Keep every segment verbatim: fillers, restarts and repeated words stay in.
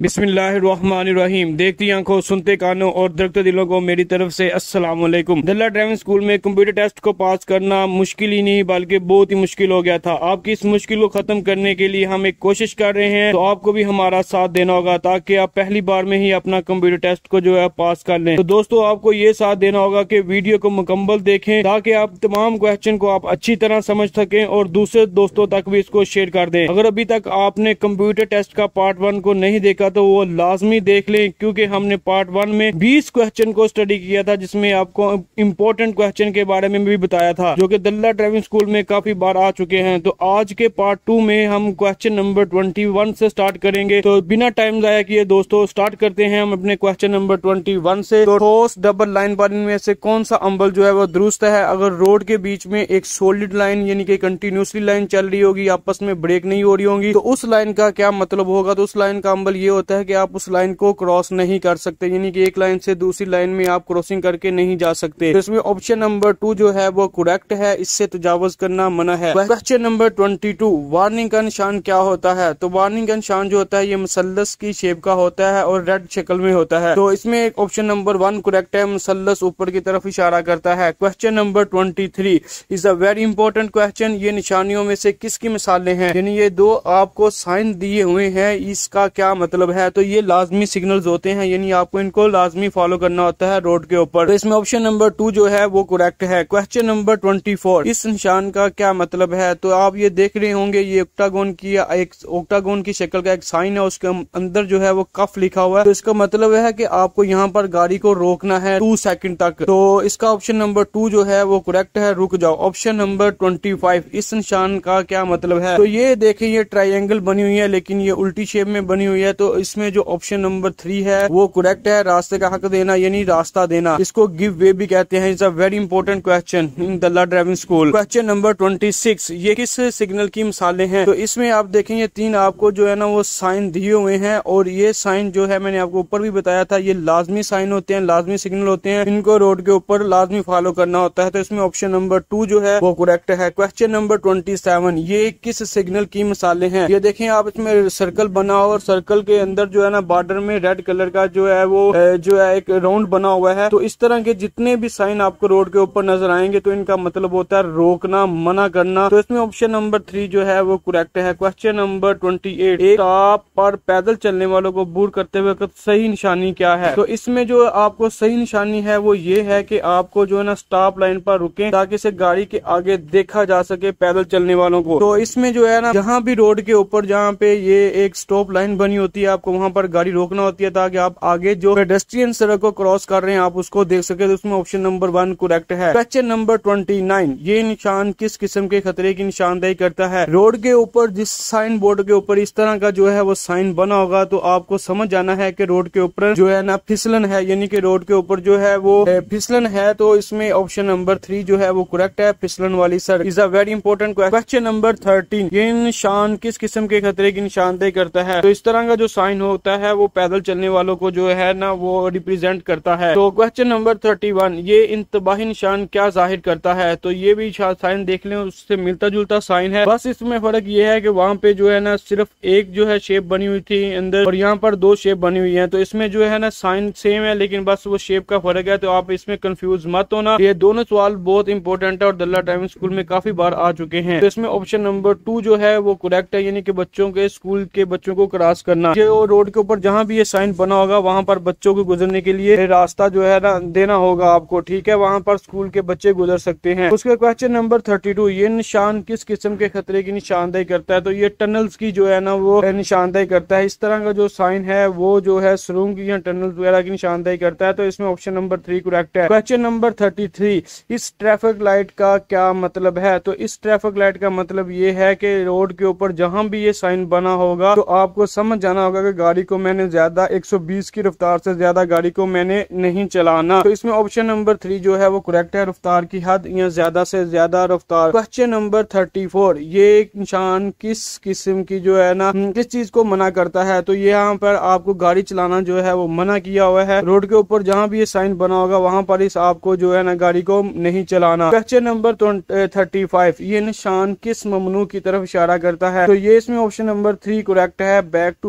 बिस्मिल्लाहिर्रहमानिर्रहीम। देखती आंखों, सुनते कानों और दरकते दिलों को मेरी तरफ से अस्सलाम वालेकुम। दल्ला ड्राइविंग स्कूल में कंप्यूटर टेस्ट को पास करना मुश्किल ही नहीं बल्कि बहुत ही मुश्किल हो गया था। आपकी इस मुश्किल को खत्म करने के लिए हम एक कोशिश कर रहे हैं, तो आपको भी हमारा साथ देना होगा ताकि आप पहली बार में ही अपना कंप्यूटर टेस्ट को जो है पास कर लें। तो दोस्तों, आपको ये साथ देना होगा कि वीडियो को मुकम्मल देखें ताकि आप तमाम क्वेश्चन को आप अच्छी तरह समझ सकें और दूसरे दोस्तों तक भी इसको शेयर कर दें। अगर अभी तक आपने कंप्यूटर टेस्ट का पार्ट वन को नहीं देखा तो वो लाजमी देख लें, क्योंकि हमने पार्ट वन में बीस क्वेश्चन को स्टडी किया था, जिसमें आपको इम्पोर्टेंट क्वेश्चन के बारे में भी बताया था, जो कि दल्ला ड्राइविंग स्कूल में काफी बार आ चुके हैं। तो आज के पार्ट टू में हम क्वेश्चन नंबर ट्वेंटी वन से स्टार्ट करेंगे। तो बिना टाइम जाया किए दोस्तों स्टार्ट करते हैं हम अपने क्वेश्चन नंबर ट्वेंटी वन से। तो ठोस डबल लाइन पर इनमें से कौन सा अम्बल जो है वो दुरुस्त है? अगर रोड के बीच में एक सॉलिड लाइन यानी कि कंटिन्यूसली लाइन चल रही होगी, आपस में ब्रेक नहीं हो रही होंगी, तो उस लाइन का क्या मतलब होगा? तो उस लाइन का अम्बल ये होता है कि आप उस लाइन को क्रॉस नहीं कर सकते, यानी कि एक लाइन से दूसरी लाइन में आप क्रॉसिंग करके नहीं जा सकते। तो इसमें ऑप्शन नंबर टू जो है वो करेक्ट है, इससे तजावुज करना मना है। Question number twenty two, warning का निशान क्या होता है? तो वार्निंग का निशान जो होता है ये मुसल्लस की शेप का होता है और रेड शक्ल में होता है। तो इसमें एक ऑप्शन नंबर वन करेक्ट है, मुसल्लस ऊपर की तरफ इशारा करता है। Question number twenty three is a very important question, ये निशानियों में से किसकी मिसालें हैं? यानी ये दो आपको साइन दिए हुए हैं, इसका क्या मतलब है? तो ये लाजमी सिग्नल्स होते हैं, यानी आपको इनको लाजमी फॉलो करना होता है रोड के ऊपर। तो इसमें ऑप्शन नंबर टू जो है वो करेक्ट है। क्वेश्चन नंबर ट्वेंटी फोर, इस निशान का क्या मतलब है? तो आप ये देख रहे होंगे, ये ऑक्टागोन की एक ऑक्टागोन की शक्ल का एक साइन है, उसके अंदर जो है वो कफ लिखा हुआ है। तो इसका मतलब है कि आपको यहाँ पर गाड़ी को रोकना है टू सेकंड तक। तो इसका ऑप्शन नंबर टू जो है वो करेक्ट है, रुक जाओ। ऑप्शन नंबर ट्वेंटी फाइव, इस निशान का क्या मतलब है? तो ये देखें, ये ट्रायंगल बनी हुई है लेकिन ये उल्टी शेप में बनी हुई है। तो इसमें जो ऑप्शन नंबर थ्री है वो करेक्ट है, रास्ते का हक देना यानी रास्ता देना, इसको गिव वे भी कहते हैं। It's a very important question in Dalla driving school. Question number twenty six, ये किस सिग्नल की मिसालें हैं? तो इसमें आप देखेंगे तीन आपको जो है ना वो साइन दिए हुए हैं, और ये साइन जो है मैंने आपको ऊपर भी बताया था, ये लाजमी साइन होते हैं, लाजमी सिग्नल होते हैं, इनको रोड के ऊपर लाजमी फॉलो करना होता है। तो इसमें ऑप्शन नंबर टू जो है वो करेक्ट है। क्वेश्चन नंबर ट्वेंटी सेवन, ये किस सिग्नल की मिसालें हैं? ये देखें आप, इसमें सर्कल बना हुआ और सर्कल के अंदर जो है ना बॉर्डर में रेड कलर का जो है वो जो है एक राउंड बना हुआ है। तो इस तरह के जितने भी साइन आपको रोड के ऊपर नजर आएंगे तो इनका मतलब होता है रोकना, मना करना। तो इसमें ऑप्शन नंबर थ्री जो है वो करेक्ट है। क्वेश्चन नंबर ट्वेंटी एट, एक स्टॉप पर पैदल चलने वालों को बूर करते वक्त सही निशानी क्या है? तो इसमें जो आपको सही निशानी है वो ये है कि आपको जो है ना स्टॉप लाइन पर रुके ताकि से गाड़ी के आगे देखा जा सके पैदल चलने वालों को। तो इसमें जो है ना जहाँ भी रोड के ऊपर जहाँ पे ये एक स्टॉप लाइन बनी होती है, आपको वहाँ पर गाड़ी रोकना होती है ताकि आप आगे जो पेडेस्ट्रियन सड़क को क्रॉस कर रहे हैं आप उसको देख सके। तो उसमें ऑप्शन नंबर वन करेक्ट है। क्वेश्चन नंबर ट्वेंटी नाइन, ये निशान किस किस्म के खतरे की निशानदेही करता है? रोड के ऊपर जिस साइन बोर्ड के ऊपर इस तरह का जो है वो साइन बना होगा तो आपको समझ जाना है कि रोड के ऊपर जो है ना फिसलन है, यानी कि रोड के ऊपर जो है वो फिसलन है। तो इसमें ऑप्शन नंबर थ्री जो है वो करेक्ट है, फिसलन वाली सड़क। Is a very important question number thirteen, ये निशान किस किस्म के खतरे की निशानदेही करता है? तो इस तरह का जो साइन होता है वो पैदल चलने वालों को जो है ना वो रिप्रेजेंट करता है। तो क्वेश्चन नंबर थर्टी वन, ये इंतबाही निशान क्या जाहिर करता है? तो ये भी साइन देख लें, उससे मिलता जुलता साइन है, बस इसमें फर्क ये है कि वहाँ पे जो है ना सिर्फ एक जो है शेप बनी हुई थी अंदर और यहाँ पर दो शेप बनी हुई है। तो इसमें जो है ना साइन सेम है लेकिन बस वो शेप का फर्क है। तो आप इसमें कंफ्यूज मत होना, ये दोनों सवाल बहुत इंपॉर्टेंट है और दल्ला ड्राइविंग स्कूल में काफी बार आ चुके हैं। तो इसमें ऑप्शन नंबर टू जो है वो करेक्ट है, यानी कि बच्चों के स्कूल के बच्चों को क्रॉस करना। जो रोड के ऊपर जहाँ भी ये साइन बना होगा वहाँ पर बच्चों को गुजरने के लिए रास्ता जो है ना देना होगा आपको, ठीक है? वहाँ पर स्कूल के बच्चे गुजर सकते हैं। उसके क्वेश्चन नंबर थर्टी टू, ये निशान किस किस्म के खतरे की निशानदेही करता है? तो ये टनल्स की जो है ना वो निशानदेही करता है। इस तरह का जो साइन है वो जो है सुरंग या टनल्स वगैरह की निशानदेही करता है। तो इसमें ऑप्शन नंबर थ्री करेक्ट है। क्वेश्चन नंबर थर्टी थ्री, इस ट्रैफिक लाइट का क्या मतलब है? तो इस ट्रैफिक लाइट का मतलब ये है कि रोड के ऊपर जहां भी ये साइन बना होगा तो आपको समझ जाना होगा कि गाड़ी को मैंने ज्यादा एक सौ बीस की रफ्तार से ज्यादा गाड़ी को मैंने नहीं चलाना। तो इसमें ऑप्शन नंबर थ्री जो है वो करेक्ट है, रफ्तार की हद या ज्यादा से ज्यादा रफ्तार। क्वेश्चन नंबर थर्टी फोर, ये निशान किस किस्म की जो है ना किस चीज को मना करता है? तो यहाँ पर आपको गाड़ी चलाना जो है वो मना किया हुआ है। रोड के ऊपर जहाँ भी ये साइन बना होगा वहाँ पर इस आपको जो है ना गाड़ी को नहीं चलाना। क्वेश्चन नंबर थर्टी फाइव, ये निशान किस ममनू की तरफ इशारा करता है? तो ये इसमें ऑप्शन नंबर थ्री करेक्ट है, बैक टू बैक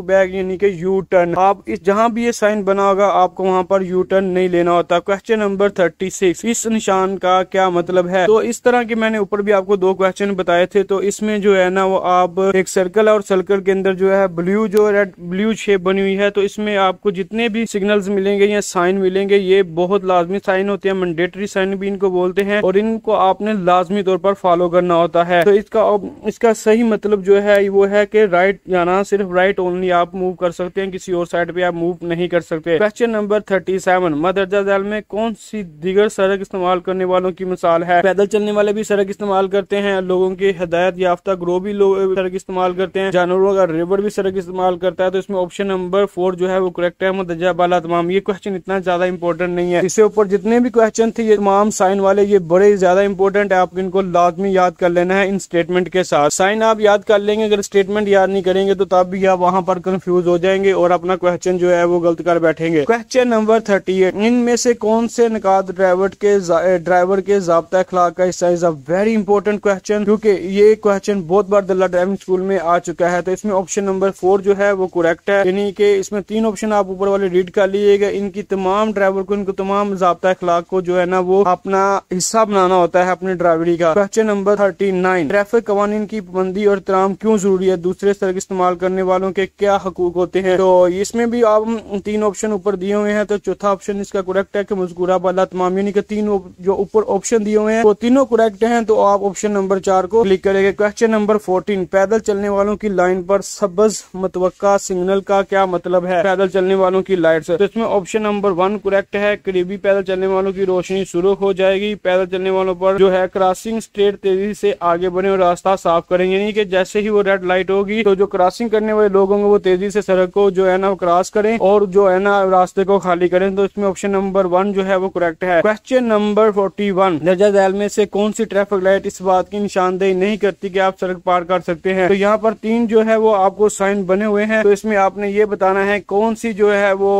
यानी कि यू टर्न। आप इस जहां भी ये साइन बना होगा आपको वहां पर यू टर्न नहीं लेना होता। क्वेश्चन नंबर थर्टी सिक्स, इस निशान का क्या मतलब है? तो इस तरह के मैंने ऊपर भी आपको दो क्वेश्चन बताए थे। तो इसमें जो है ना वो आप एक सर्कल है और सर्कल के अंदर जो है ब्लू जो रेड ब्लू शेप बनी हुई है, तो इसमें आपको जितने भी सिग्नल्स मिलेंगे या साइन मिलेंगे ये बहुत लाजमी साइन होते हैं, मैंडेटरी साइन भी इनको बोलते हैं, और इनको आपने लाजमी तौर पर फॉलो करना होता है। तो इसका इसका सही मतलब जो है वो है कि राइट जाना, सिर्फ राइट ओनली आप मूव कर सकते हैं, किसी और साइड पे आप मूव नहीं कर सकते। क्वेश्चन नंबर थर्टी सेवन, मदरजा झैल में कौन सी दीगर सड़क इस्तेमाल करने वालों की मिसाल है? पैदल चलने वाले भी सड़क इस्तेमाल करते हैं, लोगों के हिदायत याफ्ता ग्रोह भी लोग सड़क इस्तेमाल करते हैं, जानवरों का रिवर भी सड़क इस्तेमाल करता है। तो इसमें ऑप्शन नंबर फोर जो है वो करेक्ट है, मदरजा बाला तमाम। ये क्वेश्चन इतना ज्यादा इंपॉर्टेंट नहीं है, इससे ऊपर जितने भी क्वेश्चन थे ये तमाम साइन वाले ये बड़े ज्यादा इंपॉर्टेंट है, आप इनको लाजमी याद कर लेना है इन स्टेटमेंट के साथ। साइन आप याद कर लेंगे, अगर स्टेटमेंट याद नहीं करेंगे तो तब भी आप वहां पर कंफ्यूज हो जाएंगे और अपना क्वेश्चन जो है वो गलत कर बैठेंगे। क्वेश्चन नंबर थर्टी एट, इनमें से कौन से निकात ड्राइवर के ड्राइवर के ज़ाब्ता अखलाक का हिस्सा? Is a very important question, क्योंकि ये क्वेश्चन बहुत बार दल्ला ड्राइविंग स्कूल में आ चुका है। तो इसमें ऑप्शन नंबर फोर जो है वो करेक्ट है, यानी कि इसमें तीन ऑप्शन आप ऊपर वाले रीड कर लीजिएगा। इनकी तमाम ड्राइवर को, इनको तमाम ज़ाब्ता अखलाक को जो है ना वो अपना हिस्सा बनाना होता है अपने ड्राइवरी का। Question number thirty nine, traffic कवानीन की पाबंदी और तराम क्यों जरूरी है? दूसरे सड़क इस्तेमाल करने वालों के क्या हकूक होते हैं? तो इसमें भी आप तीन ऑप्शन ऊपर दिए हुए हैं, तो चौथा ऑप्शन इसका करेक्ट है कि मज़कूरा बाला तमाम, यानी कि तीन जो ऊपर ऑप्शन दिए हुए हैं वो तीनों करेक्ट हैं, तो आप ऑप्शन नंबर चार को क्लिक करेंगे। क्वेश्चन नंबर फोर्टीन, पैदल चलने वालों की लाइन पर सबज मतवक्का सिग्नल का क्या मतलब है? पैदल चलने वालों की लाइट से, तो इसमें ऑप्शन नंबर वन करेक्ट है, करीबी पैदल चलने वालों की रोशनी शुरू हो जाएगी। पैदल चलने वालों पर जो है क्रॉसिंग स्ट्रेट तेजी से आगे बढ़े और रास्ता साफ करेंगे, यानी कि जैसे ही वो रेड लाइट होगी तो जो क्रॉसिंग करने वाले लोग होंगे वो तेजी से सड़क को जो है ना क्रॉस करें और जो है ना रास्ते को खाली करें। तो इसमें ऑप्शन नंबर वन जो है वो करेक्ट है। क्वेश्चन नंबर फोर्टी वन, मदरजा झैल में से कौन सी ट्रैफिक लाइट इस बात की निशानदेही नहीं करती कि आप सड़क पार कर सकते हैं? तो यहाँ पर तीन जो है वो आपको साइन बने हुए हैं, तो इसमें आपने ये बताना है कौन सी जो है वो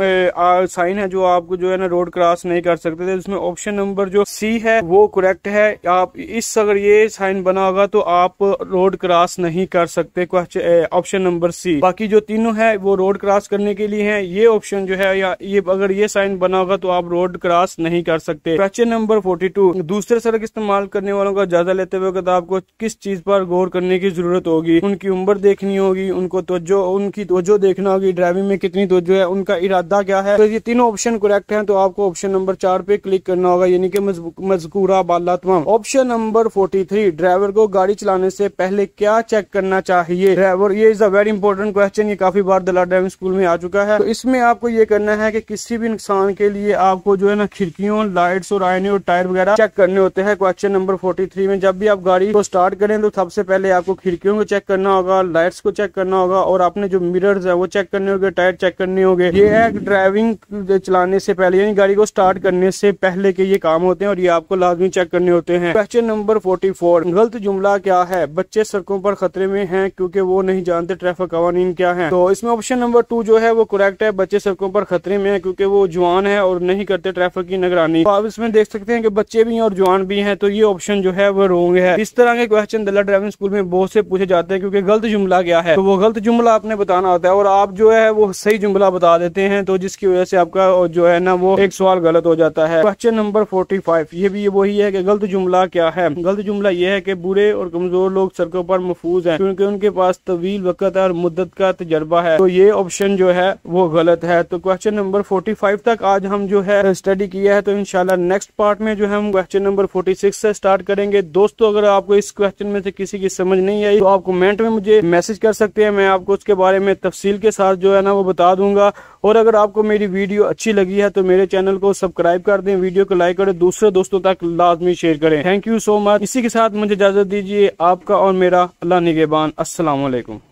साइन है जो आपको जो है ना रोड क्रॉस नहीं कर सकते थे। इसमें ऑप्शन नंबर जो सी है वो करेक्ट है, आप इस अगर ये साइन बना होगा तो आप रोड क्रॉस नहीं कर सकते, ऑप्शन नंबर सी। बाकी जो तीनों है वो रोड क्रॉस करने के लिए है, ये ऑप्शन जो है या ये अगर ये साइन बना होगा तो आप रोड क्रॉस नहीं कर सकते। क्वेश्चन नंबर फोर्टी टू, दूसरे सड़क इस्तेमाल करने वालों का जायजा लेते हुए आपको किस चीज पर गौर करने की जरूरत होगी? उनकी उम्र देखनी होगी, उनको तवज्जो उनकी तवज्जो देखना होगी, ड्राइविंग में कितनी तवज्जो है, उनका इरादा क्या है। तो ये तीनों ऑप्शन करेक्ट हैं, तो आपको ऑप्शन नंबर चार पे क्लिक करना होगा, यानी कि मज़कूरा बाला तमाम। Option number forty three, driver को गाड़ी चलाने से पहले क्या चेक करना चाहिए? ड्राइवर, ये is a very important question, ये काफी बार दल्ला ड्राइविंग स्कूल में आ चुका है। तो इसमें आपको ये करना है कि किसी भी नुकसान के लिए आपको जो है ना खिड़कियों, लाइट्स और आईने और टायर वगैरह चेक करने होते हैं। क्वेश्चन नंबर फोर्टी थ्री में जब भी आप गाड़ी को स्टार्ट करें तो सबसे पहले आपको खिड़कियों को चेक करना होगा, लाइट्स को चेक करना होगा और आपने जो मिरर्स है वो चेक करने होंगे, टायर चेक करने होंगे। ये है ड्राइविंग चलाने से पहले, यानी गाड़ी को स्टार्ट करने से पहले के ये काम होते हैं और ये आपको लाजमी चेक करने होते हैं। क्वेश्चन नंबर फोर्टी फोर, गलत जुमला क्या है? बच्चे सड़कों पर खतरे में हैं क्योंकि वो नहीं जानते ट्रैफिक कवानीन क्या है। तो इसमें ऑप्शन नंबर टू जो है वो करेक्ट है, बच्चे सड़कों पर खतरे में है क्योंकि वो जवान है और नहीं करते ट्रैफिक की निगरानी। तो आप इसमें देख सकते हैं कि बच्चे भी हैं और जवान भी हैं, तो ये ऑप्शन जो है वो रॉन्ग है। इस तरह के क्वेश्चन दल्ला ड्राइविंग स्कूल में बहुत से पूछे जाते हैं, क्योंकि गलत जुमला क्या है तो वो गलत जुमला आपने बताना होता है और आप जो है वो सही जुमला बता देते हैं, तो जिसकी वजह से आपका जो है ना वो एक सवाल गलत हो जाता है। क्वेश्चन नंबर फोर्टी फाइव, ये भी वही है कि गलत जुमला क्या है? गलत जुमला ये है कि बुरे और कमजोर लोग सड़कों पर महफूज हैं क्योंकि उनके पास तवील वक्त और मुद्दत का तजर्बा है, तो ये ऑप्शन जो है वो गलत है। तो क्वेश्चन नंबर फोर्टी फाइव तक आज हम जो है स्टडी किया है, तो इंशाल्लाह नेक्स्ट पार्ट में जो है हम क्वेश्चन नंबर फोर्टी सिक्स से स्टार्ट करेंगे। दोस्तों, अगर आपको इस क्वेश्चन में से किसी की समझ नहीं आई तो आप कमेंट में मुझे मैसेज कर सकते हैं, मैं आपको उसके बारे में तफसील के साथ जो है ना वो बता दूंगा। और अगर आपको मेरी वीडियो अच्छी लगी है तो मेरे चैनल को सब्सक्राइब कर दें, वीडियो को लाइक करें, दूसरे दोस्तों तक लाजमी शेयर करें। Thank you so much. इसी के साथ मुझे इजाजत दीजिए, आपका और मेरा अल्लाह निगहबान। अस्सलाम वालेकुम।